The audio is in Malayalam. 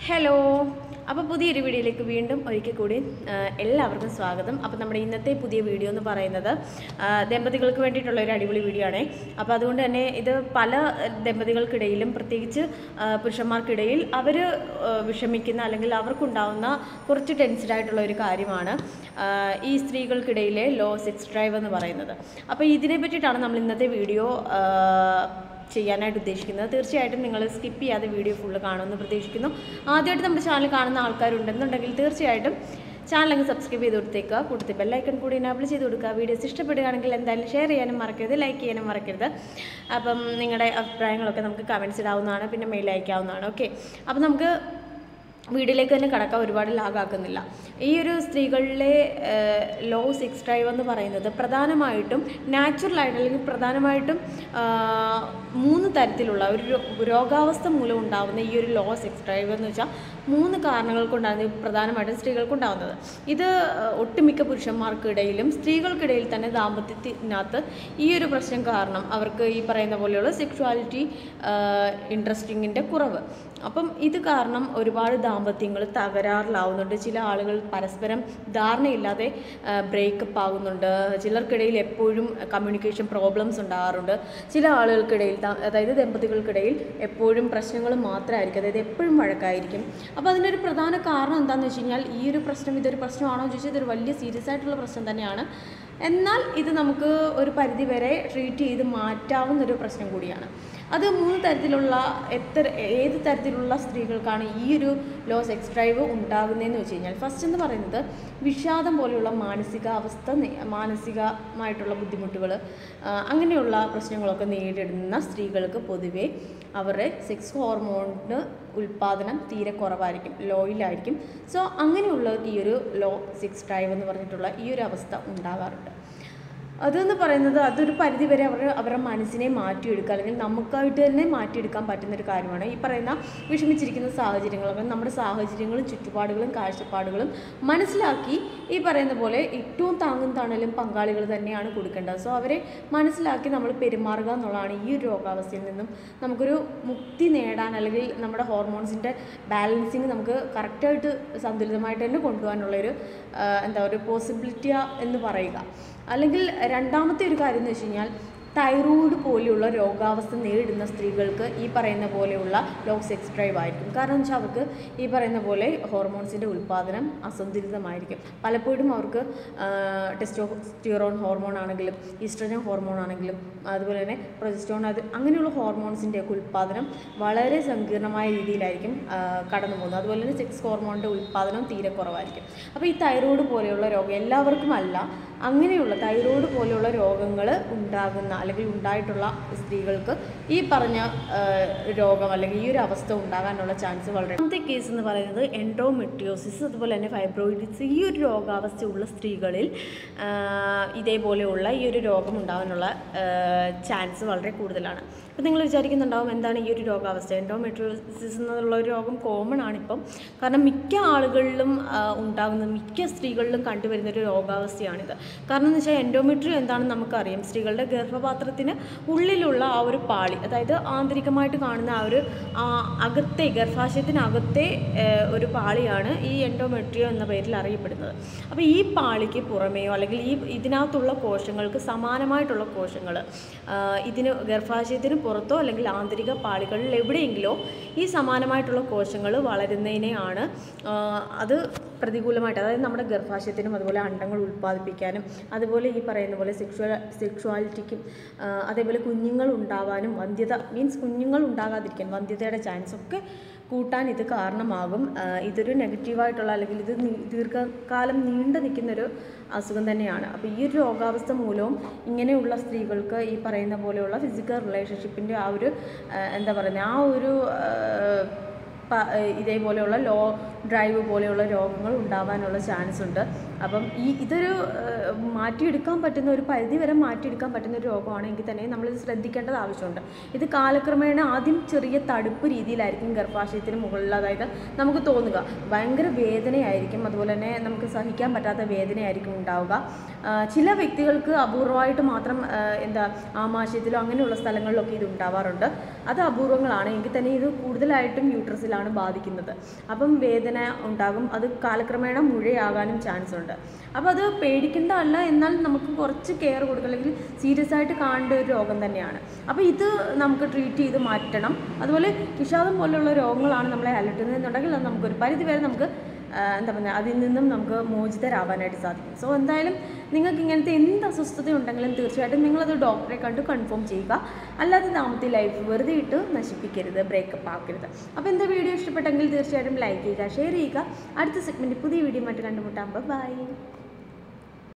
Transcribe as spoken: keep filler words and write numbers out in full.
ഹലോ, അപ്പോൾ പുതിയൊരു വീഡിയോയിലേക്ക് വീണ്ടും ഒരിക്കൽ കൂടി എല്ലാവർക്കും സ്വാഗതം. അപ്പോൾ നമ്മുടെ ഇന്നത്തെ പുതിയ വീഡിയോ എന്ന് പറയുന്നത് ദമ്പതികൾക്ക് വേണ്ടിയിട്ടുള്ള ഒരു അടിപൊളി വീഡിയോ ആണ്. അപ്പോൾ അതുകൊണ്ട് തന്നെ ഇത് പല ദമ്പതികൾക്കിടയിലും, പ്രത്യേകിച്ച് പുരുഷന്മാർക്കിടയിൽ അവർ വിഷമിക്കുന്ന അല്ലെങ്കിൽ അവർക്കുണ്ടാവുന്ന കുറച്ച് ടെൻസ്ഡ് ആയിട്ടുള്ള ഒരു കാര്യമാണ് ഈ സ്ത്രീകൾക്കിടയിലെ ലോ സെക്സ് ഡ്രൈവ് എന്ന് പറയുന്നത്. അപ്പോൾ ഇതിനെ പറ്റിയിട്ടാണ് നമ്മൾ ഇന്നത്തെ വീഡിയോ ചെയ്യാനായിട്ട് ഉദ്ദേശിക്കുന്നത്. തീർച്ചയായിട്ടും നിങ്ങൾ സ്കിപ്പ് ചെയ്യാതെ വീഡിയോ ഫുള്ള് കാണുമെന്ന് പ്രതീക്ഷിക്കുന്നു. ആദ്യമായിട്ട് നമ്മുടെ ചാനൽ കാണുന്ന ആൾക്കാരുണ്ടെന്നുണ്ടെങ്കിൽ തീർച്ചയായിട്ടും ചാനൽ അങ്ങ് സബ്സ്ക്രൈബ് ചെയ്ത് കൊടുത്തേക്കുക. കൂടുതൽ ബെല്ലൈക്കൺ കൂടി എനാബിൾ ചെയ്ത് കൊടുക്കുക. വീഡിയോസ് ഇഷ്ടപ്പെടുകയാണെങ്കിൽ എന്തായാലും ഷെയർ ചെയ്യാനും മറക്കരുത്, ലൈക്ക് ചെയ്യാനും മറക്കരുത്. അപ്പം നിങ്ങളുടെ അഭിപ്രായങ്ങളൊക്കെ നമുക്ക് കമൻറ്റ്സ് ഇടാവുന്നതാണ്, പിന്നെ മെയിൽ അയക്കാവുന്നതാണ്. ഓക്കെ, അപ്പം നമുക്ക് വീഡിയോയിലേക്ക് തന്നെ കടക്കാൻ ഒരുപാട് ലാഗാക്കുന്നില്ല. ഈ ഒരു സ്ത്രീകളിലെ ലോ സെക്സ് ഡ്രൈവ് എന്ന് പറയുന്നത് പ്രധാനമായിട്ടും നാച്ചുറലായിട്ട് അല്ലെങ്കിൽ പ്രധാനമായിട്ടും മൂന്ന് തരത്തിലുള്ള ഒരു രോഗാവസ്ഥ മൂലം ഉണ്ടാകുന്ന ഈ ഒരു ലോ സെക്സ് ഡ്രൈവ് എന്ന് വെച്ചാൽ മൂന്ന് കാരണങ്ങൾ കൊണ്ടാണ് പ്രധാനമായിട്ടും സ്ത്രീകൾക്കുണ്ടാകുന്നത്. ഇത് ഒട്ടുമിക്ക പുരുഷന്മാർക്കിടയിലും സ്ത്രീകൾക്കിടയിൽ തന്നെ ദാമ്പത്യത്തിനകത്ത് ഈ ഒരു പ്രശ്നം കാരണം അവർക്ക് ഈ പറയുന്ന പോലെയുള്ള സെക്ഷുവാലിറ്റി ഇൻട്രസ്റ്റിങ്ങിൻ്റെ കുറവ്. അപ്പം ഇത് കാരണം ഒരുപാട് ദാമ്പത്യങ്ങൾ തകരാറിലാവുന്നുണ്ട്. ചില ആളുകൾ പരസ്പരം ധാരണയില്ലാതെ ബ്രേക്കപ്പ് ആകുന്നുണ്ട്. ചിലർക്കിടയിൽ എപ്പോഴും കമ്മ്യൂണിക്കേഷൻ പ്രോബ്ലംസ് ഉണ്ടാകാറുണ്ട്. ചില ആളുകൾക്കിടയിൽ, അതായത് ദമ്പതികൾക്കിടയിൽ എപ്പോഴും പ്രശ്നങ്ങൾ മാത്രമായിരിക്കും, അതായത് എപ്പോഴും വഴക്കായിരിക്കും. അപ്പോൾ അതിൻ്റെ ഒരു പ്രധാന കാരണം എന്താണെന്ന് വെച്ച് കഴിഞ്ഞാൽ, ഈ ഒരു പ്രശ്നം ഇതൊരു പ്രശ്നമാണോ എന്ന് ചോദിച്ചാൽ ഇതൊരു വലിയ സീരിയസ് ആയിട്ടുള്ള പ്രശ്നം തന്നെയാണ്. എന്നാൽ ഇത് നമുക്ക് ഒരു പരിധി വരെ ട്രീറ്റ് ചെയ്ത് മാറ്റാവുന്നൊരു പ്രശ്നം കൂടിയാണ്. അത് മൂന്ന് തരത്തിലുള്ള എത്ര ഏത് തരത്തിലുള്ള സ്ത്രീകൾക്കാണ് ഈ ഒരു ലോ സെക്സ് ഡ്രൈവ് ഉണ്ടാകുന്നതെന്ന് വെച്ച് കഴിഞ്ഞാൽ, ഫസ്റ്റ് എന്ന് പറയുന്നത് വിഷാദം പോലെയുള്ള മാനസികാവസ്ഥ, മാനസികമായിട്ടുള്ള ബുദ്ധിമുട്ടുകൾ, അങ്ങനെയുള്ള പ്രശ്നങ്ങളൊക്കെ നേരിടുന്ന സ്ത്രീകൾക്ക് പൊതുവെ അവരുടെ സെക്സ് ഹോർമോണിന് ഉൽപ്പാദനം തീരെ കുറവായിരിക്കും, ലോയിലായിരിക്കും. സോ അങ്ങനെയുള്ളവർക്ക് ഈ ഒരു ലോ സെക്സ് ഡ്രൈവ് എന്ന് പറഞ്ഞിട്ടുള്ള ഈ ഒരു അവസ്ഥ ഉണ്ടാകാറുണ്ട്. അതെന്ന് പറയുന്നത് അതൊരു പരിധി വരെ അവർ അവരുടെ മനസ്സിനെ മാറ്റിയെടുക്കുക, അല്ലെങ്കിൽ നമുക്കായിട്ട് തന്നെ മാറ്റിയെടുക്കാൻ പറ്റുന്നൊരു കാര്യമാണ്. ഈ പറയുന്ന വിഷമിച്ചിരിക്കുന്ന സാഹചര്യങ്ങളൊക്കെ നമ്മുടെ സാഹചര്യങ്ങളും ചുറ്റുപാടുകളും കാഴ്ചപ്പാടുകളും മനസ്സിലാക്കി ഈ പറയുന്ന പോലെ ഏറ്റവും താങ്ങും തണലും പങ്കാളികൾ തന്നെയാണ് കൊടുക്കേണ്ടത്. സോ അവരെ മനസ്സിലാക്കി നമ്മൾ പെരുമാറുക എന്നുള്ളതാണ് ഈ ഒരു രോഗാവസ്ഥയിൽ നിന്നും നമുക്കൊരു മുക്തി നേടാൻ, അല്ലെങ്കിൽ നമ്മുടെ ഹോർമോൺസിൻ്റെ ബാലൻസിങ് നമുക്ക് കറക്റ്റായിട്ട് സന്തുലിതമായിട്ട് തന്നെ കൊണ്ടുപോകാനുള്ളൊരു എന്താ ഒരു പോസിബിലിറ്റി എന്ന് പറയുക. അല്ലെങ്കിൽ രണ്ടാമത്തെ ഒരു കാര്യം എന്ന് വെച്ച് കഴിഞ്ഞാൽ, തൈറോയ്ഡ് പോലെയുള്ള രോഗാവസ്ഥ നേരിടുന്ന സ്ത്രീകൾക്ക് ഈ പറയുന്ന പോലെയുള്ള ലോ സെക്സ് ഡ്രൈവ് ആയിരിക്കും. കാരണം എന്ന് വെച്ചാൽ അവർക്ക് ഈ പറയുന്ന പോലെ ഹോർമോൺസിൻ്റെ ഉൽപ്പാദനം അസന്തുലിതമായിരിക്കും. പലപ്പോഴും അവർക്ക് ടെസ്റ്റോസ്റ്റിറോൺ ഹോർമോൺ ആണെങ്കിലും ഈസ്ട്രജൻ ഹോർമോൺ ആണെങ്കിലും അതുപോലെ തന്നെ പ്രൊജസ്ട്രോൺ, അത് അങ്ങനെയുള്ള ഹോർമോൺസിൻ്റെയൊക്കെ ഉൽപ്പാദനം വളരെ സങ്കീർണമായ രീതിയിലായിരിക്കും കടന്നു പോകുന്നത്. അതുപോലെ തന്നെ സെക്സ് ഹോർമോണിൻ്റെ ഉൽപ്പാദനം തീരെ കുറവായിരിക്കും. അപ്പോൾ ഈ തൈറോയ്ഡ് പോലെയുള്ള രോഗം എല്ലാവർക്കും അല്ല, അങ്ങനെയുള്ള തൈറോയ്ഡ് പോലെയുള്ള രോഗങ്ങൾ ഉണ്ടാകുന്ന അല്ലെങ്കിൽ ഉണ്ടായിട്ടുള്ള സ്ത്രീകൾക്ക് ഈ പറഞ്ഞ രോഗം അല്ലെങ്കിൽ ഈ ഒരു അവസ്ഥ ഉണ്ടാകാനുള്ള ചാൻസ് വളരെ. രണ്ടാമത്തെ കേസ് എന്ന് പറയുന്നത് എൻഡോമെട്രിയോസിസ്, അതുപോലെ തന്നെ ഫൈബ്രോയിഡ്സ്. ഈ ഒരു രോഗാവസ്ഥയുള്ള സ്ത്രീകളിൽ ഇതേപോലെയുള്ള ഈ ഒരു രോഗം ഉണ്ടാകാനുള്ള ചാൻസ് വളരെ കൂടുതലാണ്. അപ്പോൾ നിങ്ങൾ വിചാരിക്കുന്നുണ്ടാവും, എന്താണ് ഈ ഒരു രോഗാവസ്ഥ? എൻഡോമെട്രിയോസിസ് എന്നുള്ള ഒരു രോഗം കോമൺ ആണിപ്പം. കാരണം മിക്ക ആളുകളിലും ഉണ്ടാകുന്ന, മിക്ക സ്ത്രീകളിലും കണ്ടുവരുന്ന ഒരു രോഗാവസ്ഥയാണിത്. കാരണം എന്ന് വെച്ചാൽ എൻഡോമെട്രിയോ എന്താണെന്ന് നമുക്കറിയാം. സ്ത്രീകളുടെ ഗർഭപാത്രത്തിന് ഉള്ളിലുള്ള ആ ഒരു പാളി, അതായത് ആന്തരികമായിട്ട് കാണുന്ന ആ ഒരു അകത്തെ ഗർഭാശയത്തിനകത്തെ ഒരു പാളിയാണ് ഈ എൻഡോമെട്രിയോ എന്ന പേരിൽ അറിയപ്പെടുന്നത്. അപ്പോൾ ഈ പാളിക്ക് പുറമേയോ അല്ലെങ്കിൽ ഈ ഇതിനകത്തുള്ള കോശങ്ങൾക്ക് സമാനമായിട്ടുള്ള കോശങ്ങൾ ഇതിന് ഗർഭാശയത്തിന് പുറത്തോ അല്ലെങ്കിൽ ആന്തരിക പാളികളിൽ എവിടെയെങ്കിലോ ഈ സമാനമായിട്ടുള്ള കോശങ്ങൾ വളരുന്നതിനെയാണ് അത് പ്രതികൂലമായിട്ട്, അതായത് നമ്മുടെ ഗർഭാശയത്തിനും അതുപോലെ അണ്ടങ്ങൾ ഉൽപ്പാദിപ്പിക്കാനും അതുപോലെ ഈ പറയുന്ന പോലെ സെക്ഷുവൽ സെക്ഷുവാലിറ്റിക്കും അതേപോലെ കുഞ്ഞുങ്ങൾ ഉണ്ടാകാനും, വന്ധ്യത മീൻസ് കുഞ്ഞുങ്ങൾ ഉണ്ടാകാതിരിക്കാൻ വന്ധ്യതയുടെ ചാൻസ് ഒക്കെ കൂട്ടാൻ ഇത് കാരണമാകും. ഇതൊരു നെഗറ്റീവായിട്ടുള്ള അല്ലെങ്കിൽ ഇത് ദീർഘകാലം നീണ്ടു നിൽക്കുന്നൊരു അസുഖം തന്നെയാണ്. അപ്പോൾ ഈ ഒരു രോഗാവസ്ഥ മൂലവും ഇങ്ങനെയുള്ള സ്ത്രീകൾക്ക് ഈ പറയുന്ന പോലെയുള്ള ഫിസിക്കൽ റിലേഷൻഷിപ്പിൻ്റെ ആ ഒരു എന്താ പറയുന്നത് ആ ഒരു ഇതേപോലെയുള്ള ലോ ഡ്രൈവ് പോലെയുള്ള രോഗങ്ങൾ ഉണ്ടാകാനുള്ള ചാൻസ് ഉണ്ട്. അപ്പം ഈ ഇതൊരു മാറ്റിയെടുക്കാൻ പറ്റുന്ന, ഒരു പരിധി വരെ മാറ്റിയെടുക്കാൻ പറ്റുന്ന ഒരു രോഗമാണെങ്കിൽ തന്നെ നമ്മളിത് ശ്രദ്ധിക്കേണ്ടത് ആവശ്യമുണ്ട്. ഇത് കാലക്രമേണ ആദ്യം ചെറിയ തടുപ്പ് രീതിയിലായിരിക്കും ഗർഭാശയത്തിന് മുകളിൽ, അതായത് നമുക്ക് തോന്നുക ഭയങ്കര വേദനയായിരിക്കും, അതുപോലെ തന്നെ നമുക്ക് സഹിക്കാൻ പറ്റാത്ത വേദനയായിരിക്കും ഉണ്ടാവുക. ചില വ്യക്തികൾക്ക് അപൂർവമായിട്ട് മാത്രം എന്താ ആമാശയത്തിലോ അങ്ങനെയുള്ള സ്ഥലങ്ങളിലൊക്കെ ഇത് ഉണ്ടാവാറുണ്ട്. അത് അപൂർവങ്ങളാണ്. എങ്കിൽ തന്നെ ഇത് കൂടുതലായിട്ടും യൂട്രസിലാണ് ബാധിക്കുന്നത്. അപ്പം വേദന ഉണ്ടാകും, അത് കാലക്രമേണ മുഴയാകാനും ചാൻസ് ഉണ്ട്. അപ്പോൾ അത് പേടിക്കേണ്ടതല്ല, എന്നാൽ നമുക്ക് കുറച്ച് കെയർ കൊടുക്കുക, അല്ലെങ്കിൽ സീരിയസ് ആയിട്ട് കാണേണ്ട ഒരു രോഗം തന്നെയാണ്. അപ്പോൾ ഇത് നമുക്ക് ട്രീറ്റ് ചെയ്ത് മാറ്റണം. അതുപോലെ വിഷാദം പോലുള്ള രോഗങ്ങളാണ് നമ്മളെ അലട്ടുന്നതെന്നുണ്ടെങ്കിൽ അത് നമുക്കൊരു പരിധി വരെ നമുക്ക് എന്താ പറയുക അതിൽ നിന്നും നമുക്ക് മോചിതരാവാനായിട്ട് സാധിക്കും. സോ എന്തായാലും നിങ്ങൾക്ക് ഇങ്ങനത്തെ എന്ത് അസ്വസ്ഥത ഉണ്ടെങ്കിലും തീർച്ചയായിട്ടും നിങ്ങളത് ഡോക്ടറെ കണ്ട് കൺഫേം ചെയ്യുക. അല്ലാതെ ദാമ്പത്യ ലൈഫ് വെറുതെ ഇട്ട് നശിപ്പിക്കരുത്, ബ്രേക്കപ്പ് ആക്കരുത്. അപ്പോൾ എന്താ വീഡിയോ ഇഷ്ടപ്പെട്ടെങ്കിൽ തീർച്ചയായിട്ടും ലൈക്ക് ചെയ്യുക, ഷെയർ ചെയ്യുക. അടുത്ത സെഗ്മെൻറ്റ് പുതിയ വീഡിയോ മറ്റ് കണ്ടുമുട്ടാം. ബൈ.